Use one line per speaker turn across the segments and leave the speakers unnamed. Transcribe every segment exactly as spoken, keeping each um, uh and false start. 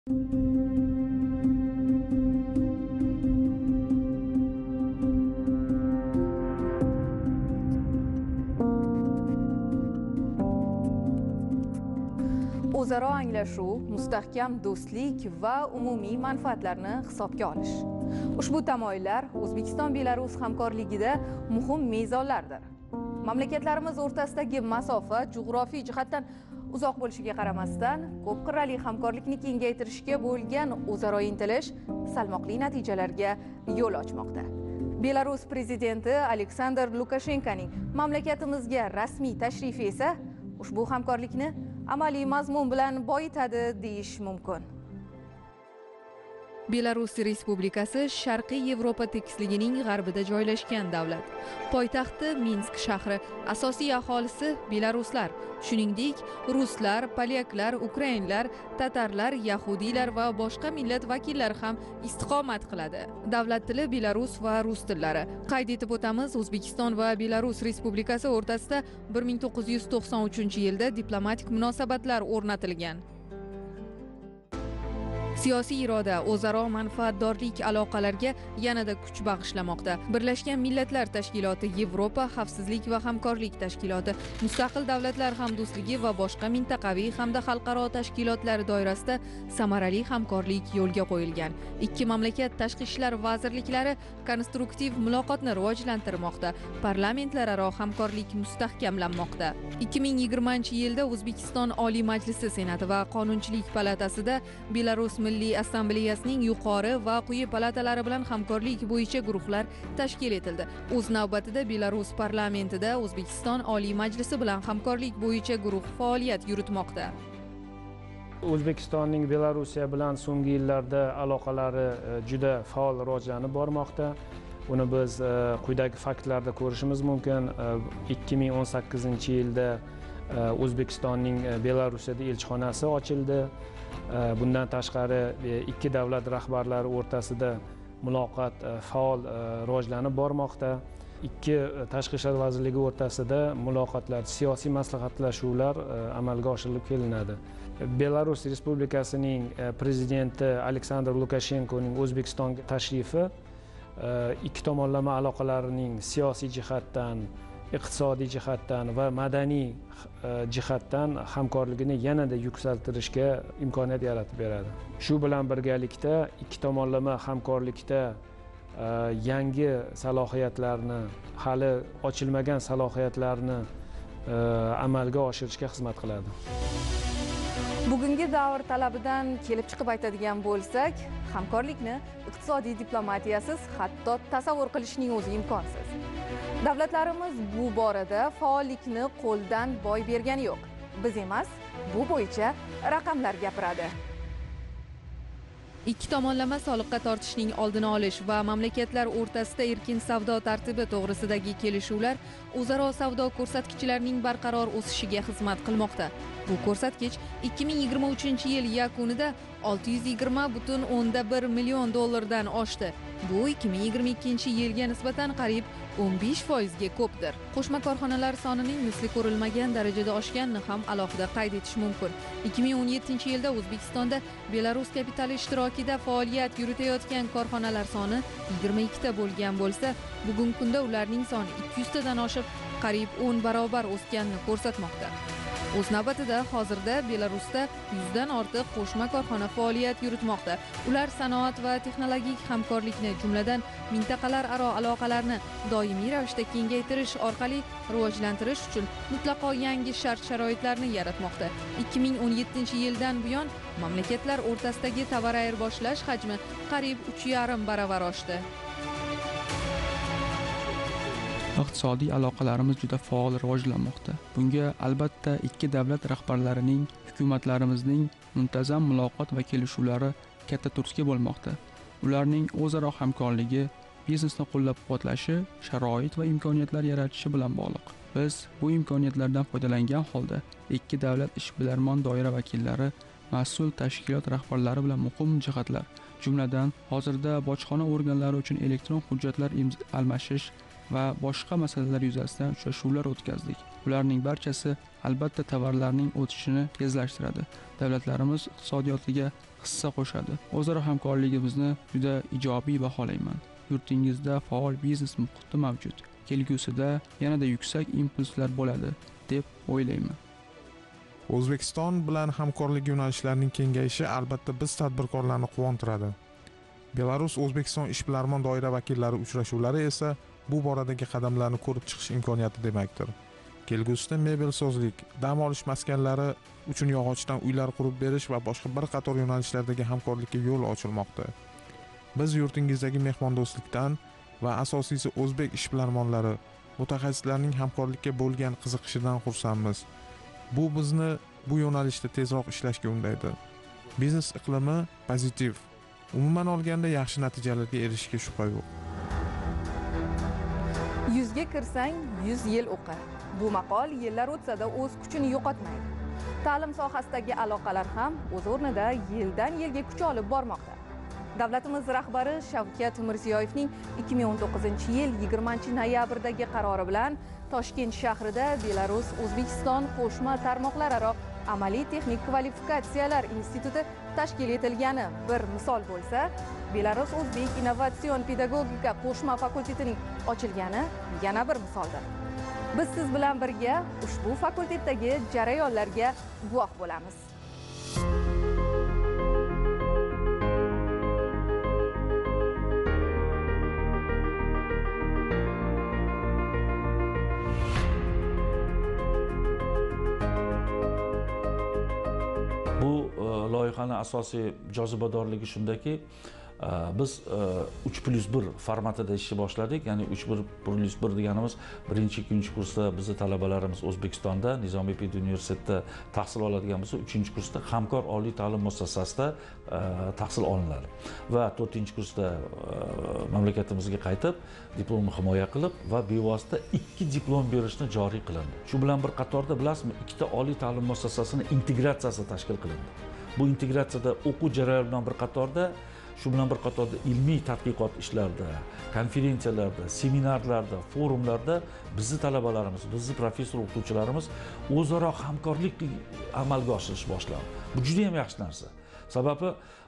O'zaro anglashuv, mustahkam do'stlik va umumiy manfaatlarni hisobga olish. Ushbu tamoyillar O'zbekiston-Belarus hamkorligida muhim mezonlardir. Mamlakatlarimiz o'rtasidagi masofa jug'rofiy jihatdan uzoq bo'lishiga qaramasdan, ko'p qirrali hamkorlikni kengaytirishga bo'lgan o'zaro intilish salmoqli natijalarga yo'l ochmoqda. Belarus prezidenti Aleksandr Lukashenkoning mamlakatimizga rasmiy tashrifi esa ushbu hamkorlikni amaliy mazmun bilan boyitadi deyish mumkin. Belarus Respublikasi Sharqiy Yevropa tekisligining g'arbida joylashgan davlat. Poytaxti Minsk shahri, asosiy aholisi belaruslar, shuningdek ruslar, polyaklar, ukrainlar, tatarlar, yahudiylar va boshqa millat vakillari ham istiqomat qiladi. Davlat tili belarus va rus tillari. Qayd etib o'tamiz, O'zbekiston va Belarus Respublikasi o'rtasida bir ming to'qqiz yuz to'qson uchinchi yilda diplomatik munosabatlar o'rnatilgan. Siyosiy iroda o'zaro manfaatdorlik aloqalarga yanada kuch bag'ishlamoqda. Birlashgan Millatlar Tashkiloti, Yevropa xavfsizlik va hamkorlik tashkiloti, Mustaqil davlatlar hamdo'stligi va boshqa mintaqaviy hamda xalqaro tashkilotlar doirasida samarali hamkorlik yo'lga qo'yilgan. Ikki mamlakat tashqi ishlar vazirliklari konstruktiv muloqotni rivojlantirmoqda. Parlamentlararo hamkorlik mustahkamlanmoqda. ikki ming yigirmanchi yilda O'zbekiston Oliy Majlisi Senati va Qonunchilik palatasida Belarus Milliy Assambleyasining yuqori va quyi palatalari bilan hamkorlik bo'yicha guruhlar tashkil etildi. O'z navbatida Belarus parlamentida O'zbekiston Oliy Majlisi bilan hamkorlik bo'yicha guruh faoliyat yuritmoqda.
O'zbekistonning Belorussiya bilan so'nggi yillarda aloqalari juda faol rivojlanib bormoqda. Uni biz quyidagi faktlarda ko'rishimiz mumkin. ikki ming o'n sakkizinchi yilda O'zbekistonning Belarusiyada elchixonasi ochildi. Bundan tashqari ikki davlat rahbarlari o'rtasida muloqot faol rivojlanib bormoqda. Ikki tashqi ishlar vazirligi o'rtasida muloqotlar, siyosiy maslahatlashuvlar amalga oshirilib kelinadi. Belarus Respublikasining prezidenti Aleksandr Lukashenkoning O'zbekistonga tashrifi ikki tomonlama aloqalarning siyosiy jihatdan, iqtisodiy jihatdan va madaniy jihatdan hamkorligini yanada yuksaltirishga imkoniyat yaratib beradi. Shu bilan birgalikda ikki tomonlama hamkorlikda yangi salohiyatlarni, hali ochilmagan salohiyatlarni amalga oshirishga xizmat qiladi.
Bugungi davr talabidan kelib chiqib aytadigan bo'lsak, hamkorlikni iqtisodiy diplomatiyasiz hatto tasavvur qilishning o'zi imkonsiz. Davlatlarimiz bu borada faollikni qo'ldan boy bergani yo'q. Biz emas, bu bo'yicha raqamlar gapiradi. Ikki tomonlama soliqqa tortishning oldini olish va mamlakatlar o'rtasida erkin savdo tartibi to'g'risidagi kelishuvlar o'zaro savdo ko'rsatkichlarining barqaror o'sishiga xizmat qilmoqda. Bu ko'rsatkich ikki ming yigirma uchinchi yil yakunida olti yuz yigirma butun o'nda bir million dollardan oshdi. Bu ikki ming yigirma ikkinchi yilga nisbatan qariyb o'n besh foizga ko'pdir. Qo'shma korxonalar sonining misli ko'rilmagan darajada oshganini ham alohida qayd etish mumkin. ikki ming o'n yettinchi yilda O'zbekistonda Belarus kapitali ishtirokida faoliyat yuritayotgan korxonalar soni yigirma ikkita bo'lgan bo'lsa, bugungi kunda ularning soni ikki yuz tadan oshib, qariyb o'n barobar o'sganini ko'rsatmoqda. O'z navbatida hozirda Belarusda yuzdan ortiq qo'shma korxona faoliyat yuritmoqda. Ular sanoat va texnologik hamkorlikni, jumladan mintaqalararo aloqalarni doimiy ravishda kengaytirish orqali rivojlantirish uchun mutlaqo yangi shart-sharoitlarni yaratmoqda. ikki ming o'n yettinchi yildan buyon mamlakatlar o'rtasidagi tovar ayirboshlash hajmi qariyb uch yarim baravar oshdi.
Iqtisodiy aloqalarimiz juda faol rivojlanmoqda. Bunga albatta ikki davlat rahbarlarining, hukumatlarimizning muntazam muloqot va kelishuvlari katta turtki bo'lmoqda. Ularning o'zaro hamkorligi, biznesni qo'llab-quvvatlashi, sharoit va imkoniyatlar yaratishi bilan bog'liq. Biz bu imkoniyatlardan foydalangan holda ikki davlat ishbilarmon doira vakillari, mas'ul tashkilot rahbarlari bilan muhim jihatlar, jumladan hozirda bojxona organlari uchun elektron hujjatlar almashish va boshqa masalalar yuzasidan uchrashuvlar o'tkazdik. Ularning barchasi albatta tovarlarning o'tishini tezlashtiradi. Davlatlarimiz iqtisodiyotiga hissa qo'shadi. O'zaro hamkorligimizni juda ijobiy baholayman. Yurtingizda faol biznes muhiti mavjud. Kelgusida yanada yuksak impulslar bo'ladi deb o'ylayman.
O'zbekiston bilan hamkorlik yo'nalishlarining kengayishi albatta biz tadbirkorlarni quvontiradi. Belarus O'zbekiston ishbilarmon doira vakillari uchrashuvlari esa bu boradagi qadamlarni ko'rib chiqish imkoniyati demakdir. Kelgusida mebelsozlik, dam olish maskanlari uchun yog'ochdan uylar qurib berish va boshqa bir qator yo'nalishlardagi hamkorlikka yo'l ochilmoqda. Biz yurtingizdagi mehmondo'stlikdan va asosiysi o'zbek ishbilarmonlari, mutaxassislarning hamkorlikka bo'lgan qiziqishidan xursandmiz. Bu bizni bu yo'nalishda tezroq ishlashga undaydi. Biznes iqlimi pozitiv. Umuman olganda yaxshi natijalarga erishishga shubha yo'q.
Yuzga kirsang yuz yil o'qi. Bu maqol yillar o'tsa-da o'z kuchini yo'qotmaydi. Ta'lim sohasidagi aloqalar ham o'z o'rnida yildan yilga kuch olib bormoqda. Davlatimiz rahbari Shavkat Mirziyoyevning ikki ming o'n to'qqizinchi yil yigirmanchi noyabrdagi qarori bilan Toshkent shahrida Belarus O'zbekiston qo'shma tarmoqlararo amaliy texnik kvalifikatsiyalar instituti tashkil etilgani bir misol bo'lsa, Belarus O'zbek innovatsion pedagogika qo'shma fakultetining ochilgani yana bir misoldir. Biz siz bilan birga ushbu fakultetdagi jarayonlarga guvoh bo'lamiz.
Bu loyihaning asosiy jozibadorligi shundaki, biz uch plus bir formatida ishni boshladik. Ya'ni uch plus bir deganimiz birinchi, ikkinchi kursda bizning talabalarimiz O'zbekistonda Nizomiy peduniversitetda tahsil oladigan bo'lsa, uchinchi kursda Hamkor oliy ta'lim muassasasida tahsil olinadi va to'rtinchi kursda mamlakatimizga qaytib diplomni himoya qilib va bevosita ikki diplom berishni joriy qilindi. Shu bilan bir qatorda bilasizmi, ikkita oliy ta'lim muassasasining integratsiyasi tashkil qilindi. Bu integratsiyada o'quv jarayoni bilan bir qatorda Shu bilan bir qatorda ilmiy tadqiqot ishlarida, konferensiyalarda, seminarlarda, forumlarda bizni talabalarimiz, bizni professor o'qituvchilarimiz o'zaro hamkorlik amalga oshirish boshladi. Bu juda ham yaxshi narsa. Sababi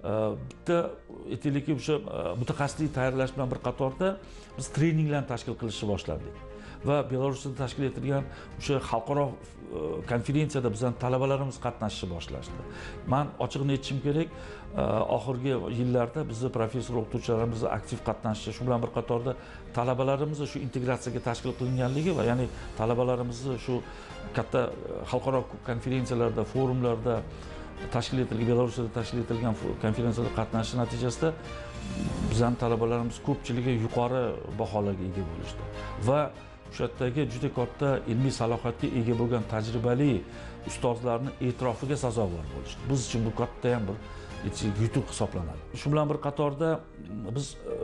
bitta aytaylikki o'sha mutaxassislik tayyorlash bilan bir qatorda biz treninglarni tashkil qilishni boshladik. Va Belarusda tashkil etilgan o'sha xalqaro konferensiyada bizning talabalarimiz qatnashishni boshlashdi. Men ochiqni aytishim kerak, oxirgi yillarda bizni professor o'qituvchilarimiz aktiv qatnashishi, shu bilan bir qatorda talabalarimiz shu integratsiyaga tashkil qilinganligi va ya'ni talabalarimiz shu katta xalqaro konferensiyalarda, forumlarda tashkil etilgan, Belarusda tashkil etilgan konferensiyada qatnashish natijasida bizning talabalarimiz ko'pchiligi yuqori baholarga ega bo'lishdi va o'sha yerdagi juda katta ilmiy salohiyatga ega bo'lgan tajribali ustozlarning e'tirofiga sazovor bo'lishdi. Biz uchun bu katta ham bir yutuq hisoblanadi. Shu bilan bir qatorda biz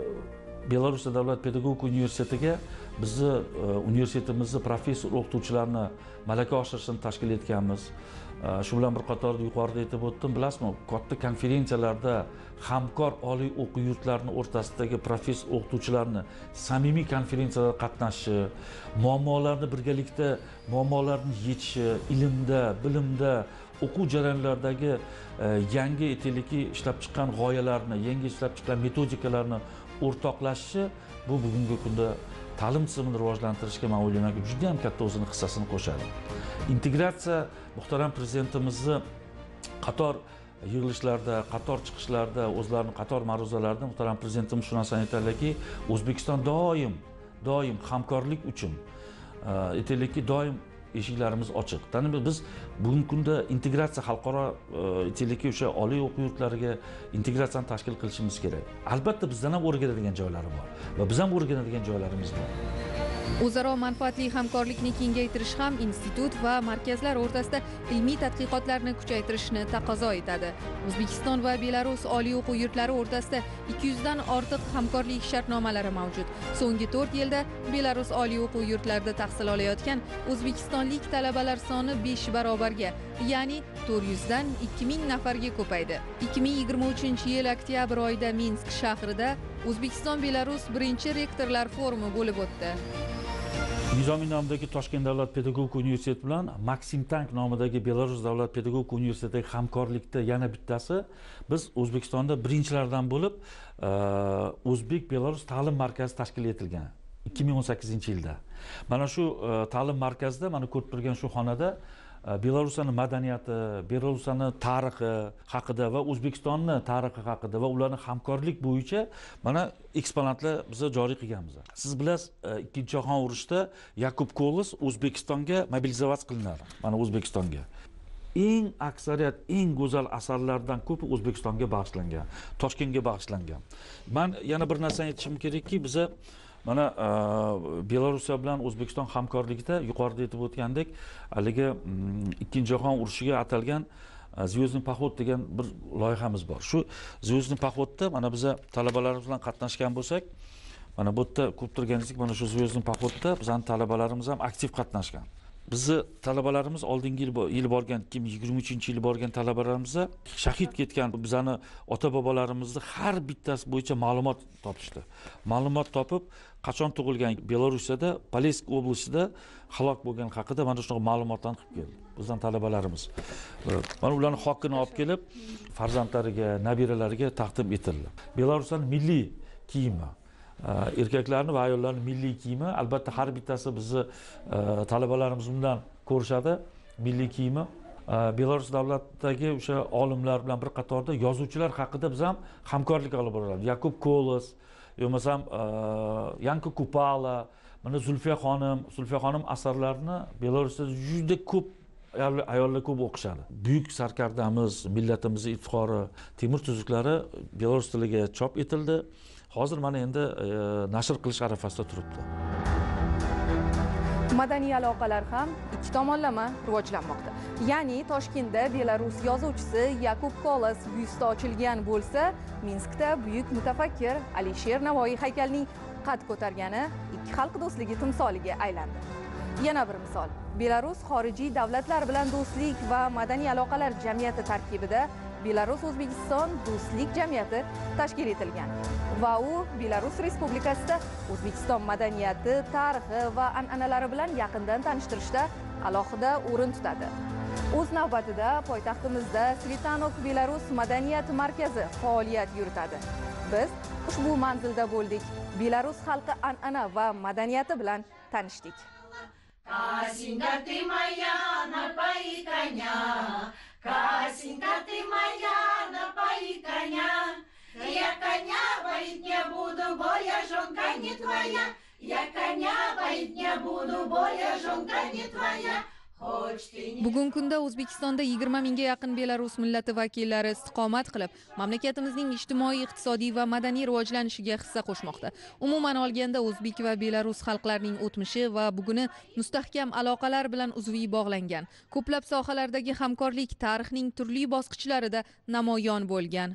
Belarus davlat pedagogika universitetiga bizni universitetimizning professor o'qituvchilarini malaka oshirishni tashkil etganmiz. Shu bilan bir qatorda yuqorida aytib o'tdim, bilasizmi, katta konferensiyalarda hamkor oliy o'quv yurtlarining o'rtasidagi professor o'qituvchilarni samimiy konferensiyalarda qatnashishi, muammolarni birgalikda muammolarni yechishi, ilmda, bilimda, o'quv jarayonlaridagi yangi aytaylikki ishlab chiqqan g'oyalarni, yangi ishlab chiqqan metodikalarni o'rtoqlashishi bu bugungi kunda ta'lim tizimini rivojlantirishga men o'ylaymanki juda ham katta o'zini hissasini qo'shadi. Integratsiya muhtaram prezidentimizni qator yig'ilishlarda, qator chiqishlarda, o'zlarining qator ma'ruzalarida muhtaram prezidentimiz shu narsani aytadilarki, O'zbekiston doim, doim hamkorlik uchun aytaylikki doim eshiklarimiz ochiq. Ya'ni biz bugungi kunda integratsiya xalqaro aytaylikki o'sha oliy o'quv yurtlariga integratsiyani tashkil qilishimiz kerak. Albatta bizdan ham o'rganadigan joylari bor va biz ham o'rganadigan joylarimiz bor.
O'zaro manfaatli hamkorlikni kengaytirish ham institut va markazlar o'rtasida ilmiy tadqiqotlarni kuchaytirishni taqozo etadi. O'zbekiston va Belarus oliy o'quv yurtlari o'rtasida ikki yuz dan ortiq hamkorlik shartnomalari mavjud. So'nggi to'rt yilda Belarus oliy o'quv yurtlarida tahsil olayotgan o'zbekistonlik talabalar soni besh barobarga, ya'ni to'rt yuz dan ikki ming nafarga ko'paydi. ikki ming yigirma uchinchi yil oktyabr oyida Minsk shahrida O'zbekiston-Belarus birinchi rektorlar forumi bo'lib o'tdi.
Nizomiy nomidagi Toshkent davlat pedagogika universiteti bilan Maksim Tank nomidagi Belarus davlat pedagogika universitetidagi hamkorlikda yana bittasi, biz O'zbekistonda birinchilardan bo'lib O'zbek-Belarus ta'lim markazi tashkil etilgan ikki ming o'n sakkizinchi yilda. Mana shu ta'lim markazida, mana ko'rib turgan shu xonada Belarusning madaniyati, Belarusning tarixi haqida va O'zbekistonning tarixi haqida va ularning hamkorlik bo'yicha mana eksponatlar biz joriy qilganmiz. Siz bilasiz, Ikkinchi jahon urushida Yakub Kolos O'zbekistonga mobilizatsiya qilinadi. Mana O'zbekistonga. Eng aksariyat eng go'zal asarlardan ko'pi O'zbekistonga bag'ishlangan, Toshkentga bag'ishlangan. Men yana bir narsani aytishim kerakki, biz mana Belorussiya bilan O'zbekiston hamkorligida yuqorida aytib o'tgandek, haligi Ikkinchi jahon urushiga atalgan Zvyozny Pohod degan bir loyihamiz bor. Shu Zvyozny Pohodda mana biz talabalarimiz bilan qatnashgan bo'lsak, mana bu yerda ko'rib turganingizdek, mana shu Zvyozny Pohodda bizning talabalarimiz ham aktiv qatnashgan. Bizni talabalarimiz oldingi yil borgan, ikki ming yigirma uchinchi yil borgan talabalarimiz shahid ketgan bizani ota-bobolarimizni har bittasi bo'yicha ma'lumot topishdi. Ma'lumot topib, qachon tug'ilgan, Belarusiyada, Polessk oblastida halok bo'lgan haqida mana shunaqa ma'lumotlarni qilib keldi. Bizning talabalarimiz. Mana ularning haqqini olib kelib, farzandlariga, nabiralariga taqdim etildi. Belarusning milliy kiyimi, erkaklarni va ayollarning milliy kiyimi, albatta har bittasi bizni talabalarimiz bundan ko'rishadi, milliy kiyimi. Belarus davlatidagi o'sha olimlar bilan bir qatorda yozuvchilar haqida biz ham hamkorlik olib boramiz. Yakub Kolos, yo'masam Yanko Kupala, mana Zulfiya xonim, Zulfiya xonim asarlarini Belarusda juda ko'p ayollar ko'p o'qishadi. Buyuk sarkardamiz, millatimizning iftixori Temur tuzuklari Belarus tiliga chop etildi. Hozir mana endi nashr qilish arafasida turibdi.
Madaniy aloqalar ham ikki tomonlama rivojlanmoqda. Ya'ni Toshkentda Belarus yozuvchisi Yakub Kolos byusti ochilgan bo'lsa, Minskda buyuk mutafakkir Alisher Navoiy haykalining qad ko'targani ikki xalq do'stligi timsoliga aylandi. Yana bir misol. Belarus xorijiy davlatlar bilan do'stlik va madaniy aloqalar jamiyati tarkibida Belarus-O'zbekiston do'stlik jamiyati tashkil etilgan va u Belarus Respublikasida O'zbekiston madaniyati, tarixi va an'analari bilan yaqindan tanishtirishda alohida o'rin tutadi. O'z navbatida poytaxtimizda Svitanok Belarus madaniyat markazi faoliyat yuritadi. Biz ushbu manzilda bo'ldik. Belarus xalqi an'ana va madaniyati bilan tanishdik.
Касенька, ты моя, напои коня, Касенька, ты моя, напои коня. Я коня поить не буду, бо я жонка не твоя. Я коня поить не буду, бо я жонка не твоя.
Bugun kunda O'zbekistonda yigirma mingga yaqin Belarus millati vakillari istiqomat qilib, mamlakatimizning ijtimoiy, iqtisodiy va madaniy rivojlanishiga hissa qo'shmoqda. Umuman olganda, o'zbek va Belarus xalqlarining o'tmishi va buguni mustahkam aloqalar bilan uzviy bog'langan. Ko'plab sohalardagi hamkorlik tarixning turli bosqichlarida namoyon bo'lgan.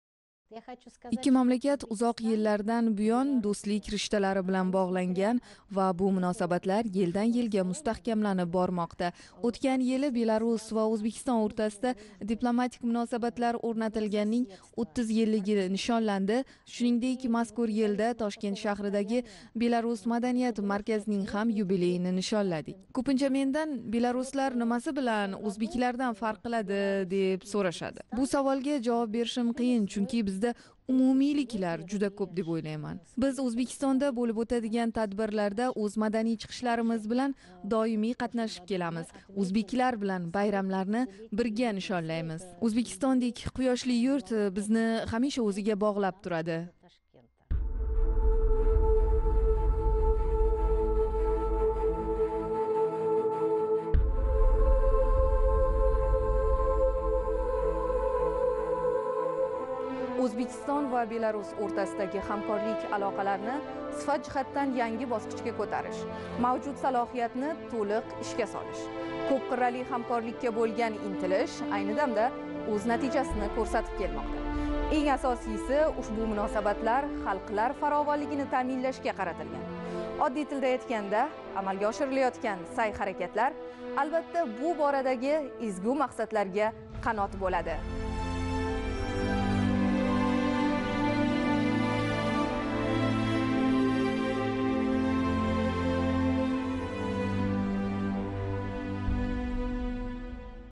Ikki mamlakat uzoq yillardan buyon do'stlik rishtalari bilan bog'langan va bu munosabatlar yildan yilga mustahkamlanib bormoqda. O'tgan yili Belarus va O'zbekiston o'rtasida diplomatik munosabatlar o'rnatilganining o'ttiz yilligi nishonlandi. Shuningdek, mazkur yilda Toshkent shahridagi Belarus madaniyat markazining ham yubileyini nishonladik. Ko'pincha mendan belaruslar nimasi bilan o'zbeklardan farq qiladi deb so'rashadi. Bu savolga javob berishim qiyin, chunki biz bizda umumiyliklar juda ko'p deb o'ylayman. Biz O'zbekistonda bo'lib o'tadigan tadbirlarda o'z madaniy chiqishlarimiz bilan doimiy qatnashib kelamiz. O'zbeklar bilan bayramlarni birga nishonlaymiz. O'zbekistondek quyoshli yurt bizni hamisha o'ziga bog'lab turadi. O'zbekiston va Belarus o'rtasidagi hamkorlik aloqalarini sifat jihatdan yangi bosqichga ko'tarish, mavjud salohiyatni to'liq ishga solish, ko'p qirrali hamkorlikka bo'lgan intilish ayni damda o'z natijasini ko'rsatib kelmoqda. Eng asosiysi ushbu munosabatlar xalqlar farovonligini ta'minlashga qaratilgan. Oddiy tilda aytganda, amalga oshirilayotgan sa'y-harakatlar albatta bu boradagi ezgu maqsadlarga qanot bo'ladi.